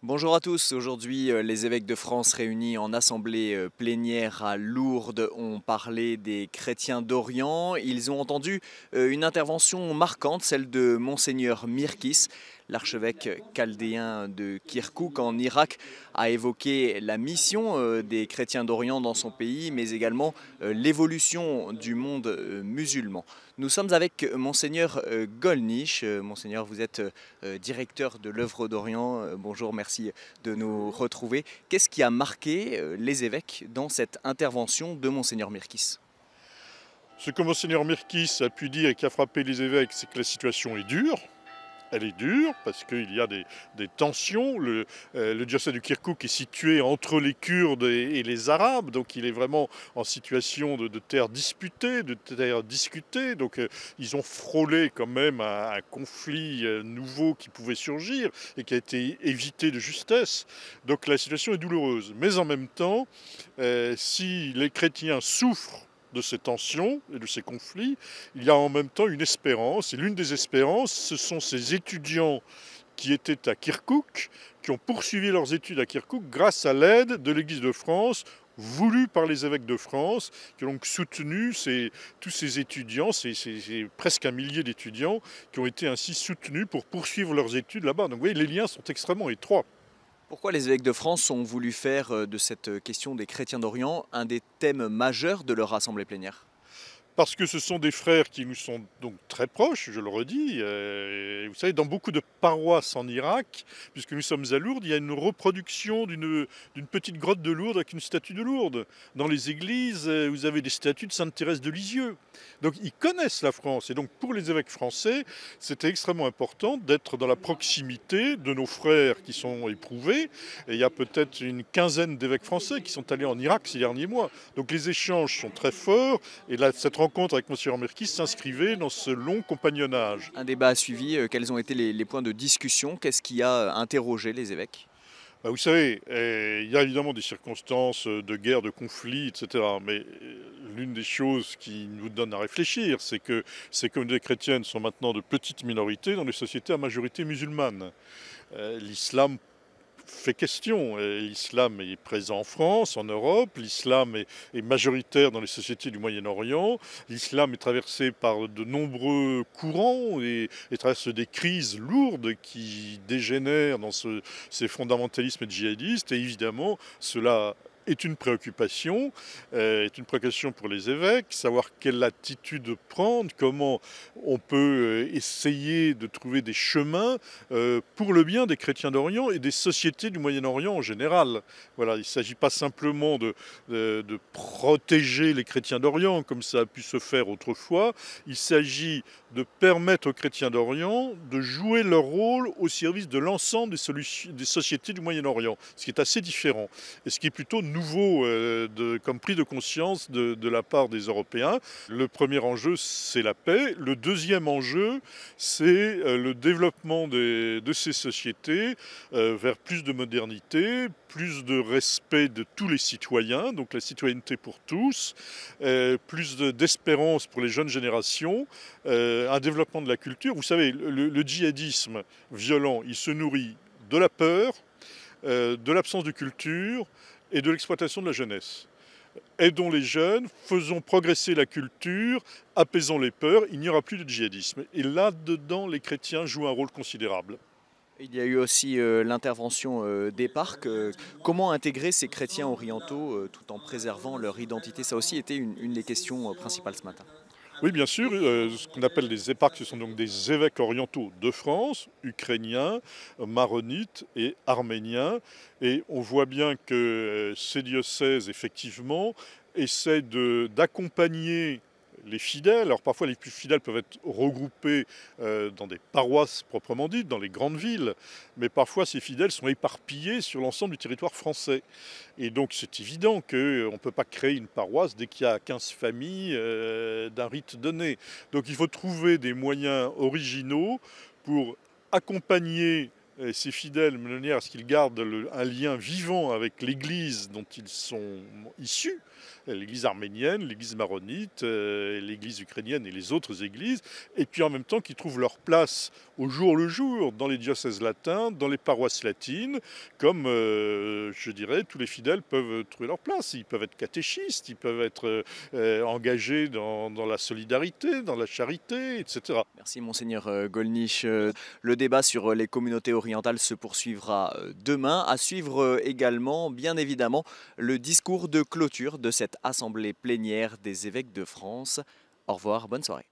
Bonjour à tous. Aujourd'hui, les évêques de France réunis en assemblée plénière à Lourdes ont parlé des chrétiens d'Orient. Ils ont entendu une intervention marquante, celle de Monseigneur Mirkis. L'archevêque chaldéen de Kirkouk en Irak a évoqué la mission des chrétiens d'Orient dans son pays, mais également l'évolution du monde musulman. Nous sommes avec Monseigneur Golnisch. Monseigneur, vous êtes directeur de l'œuvre d'Orient. Bonjour, merci de nous retrouver. Qu'est-ce qui a marqué les évêques dans cette intervention de Monseigneur Mirkis? Ce que Monseigneur Mirkis a pu dire et qui a frappé les évêques, c'est que la situation est dure. Elle est dure parce qu'il y a des tensions. Le diocèse du Kirkouk est situé entre les Kurdes et les Arabes, donc il est vraiment en situation de terre disputée, de terre discutée. Donc ils ont frôlé quand même un conflit nouveau qui pouvait surgir et qui a été évité de justesse. Donc la situation est douloureuse. Mais en même temps, si les chrétiens souffrent de ces tensions et de ces conflits, il y a en même temps une espérance. Et l'une des espérances, ce sont ces étudiants qui étaient à Kirkouk, qui ont poursuivi leurs études à Kirkouk grâce à l'aide de l'Église de France, voulue par les évêques de France, qui ont donc soutenu tous ces étudiants, c'est presque un millier d'étudiants, qui ont été ainsi soutenus pour poursuivre leurs études là-bas. Donc vous voyez, les liens sont extrêmement étroits. Pourquoi les évêques de France ont voulu faire de cette question des chrétiens d'Orient un des thèmes majeurs de leur assemblée plénière? Parce que ce sont des frères qui nous sont donc très proches, je le redis. Vous savez, dans beaucoup de paroisses en Irak, puisque nous sommes à Lourdes, il y a une reproduction d'une petite grotte de Lourdes avec une statue de Lourdes. Dans les églises, vous avez des statues de Sainte Thérèse de Lisieux. Donc ils connaissent la France. Et donc pour les évêques français, c'était extrêmement important d'être dans la proximité de nos frères qui sont éprouvés. Et il y a peut-être une quinzaine d'évêques français qui sont allés en Irak ces derniers mois. Donc les échanges sont très forts. Et là, cette rencontre avec Monseigneur Mirkis s'inscrivait dans ce long compagnonnage. Un débat a suivi. Quels ont été les points de discussion? Qu'est-ce qui a interrogé les évêques? Bah, vous savez, il y a évidemment des circonstances de guerre, de conflit, etc. Mais l'une des choses qui nous donne à réfléchir, c'est que ces communautés chrétiennes sont maintenant de petites minorités dans les sociétés à majorité musulmane. L'islam fait question. L'islam est présent en France, en Europe, l'islam est majoritaire dans les sociétés du Moyen-Orient, l'islam est traversé par de nombreux courants et traverse des crises lourdes qui dégénèrent dans ces fondamentalismes djihadistes et évidemment cela est une préoccupation pour les évêques, savoir quelle attitude prendre, comment on peut essayer de trouver des chemins pour le bien des chrétiens d'Orient et des sociétés du Moyen-Orient en général. Voilà, il ne s'agit pas simplement de protéger les chrétiens d'Orient comme ça a pu se faire autrefois, il s'agit de permettre aux chrétiens d'Orient de jouer leur rôle au service de l'ensemble des sociétés du Moyen-Orient, ce qui est assez différent et ce qui est plutôt nouveau comme prise de conscience de la part des Européens. Le premier enjeu, c'est la paix. Le deuxième enjeu, c'est le développement de ces sociétés vers plus de modernité, plus de respect de tous les citoyens, donc la citoyenneté pour tous, plus d'espérance pour les jeunes générations, un développement de la culture. Vous savez, le djihadisme violent, il se nourrit de la peur, de l'absence de culture et de l'exploitation de la jeunesse. Aidons les jeunes, faisons progresser la culture, apaisons les peurs, il n'y aura plus de djihadisme. Et là-dedans, les chrétiens jouent un rôle considérable. Il y a eu aussi l'intervention des parcs. Comment intégrer ces chrétiens orientaux tout en préservant leur identité? Ça a aussi été une des questions principales ce matin. Oui, bien sûr, ce qu'on appelle les éparques, ce sont donc des évêques orientaux de France, ukrainiens, maronites et arméniens. Et on voit bien que ces diocèses, effectivement, essaient d'accompagner les fidèles. Alors parfois les plus fidèles peuvent être regroupés dans des paroisses proprement dites, dans les grandes villes, mais parfois ces fidèles sont éparpillés sur l'ensemble du territoire français. Et donc c'est évident qu'on ne peut pas créer une paroisse dès qu'il y a 15 familles d'un rite donné. Donc il faut trouver des moyens originaux pour accompagner ces fidèles de manière à ce qu'ils gardent un lien vivant avec l'Église dont ils sont issus, l'Église arménienne, l'Église maronite, l'Église ukrainienne et les autres églises, et puis en même temps qu'ils trouvent leur place au jour le jour dans les diocèses latins, dans les paroisses latines, comme je dirais tous les fidèles peuvent trouver leur place. Ils peuvent être catéchistes, ils peuvent être engagés dans la solidarité, dans la charité, etc. Merci Monseigneur Gollnisch. Le débat sur les communautés orientales se poursuivra demain. À suivre également, bien évidemment, le discours de clôture de cette assemblée plénière des évêques de France. Au revoir, bonne soirée.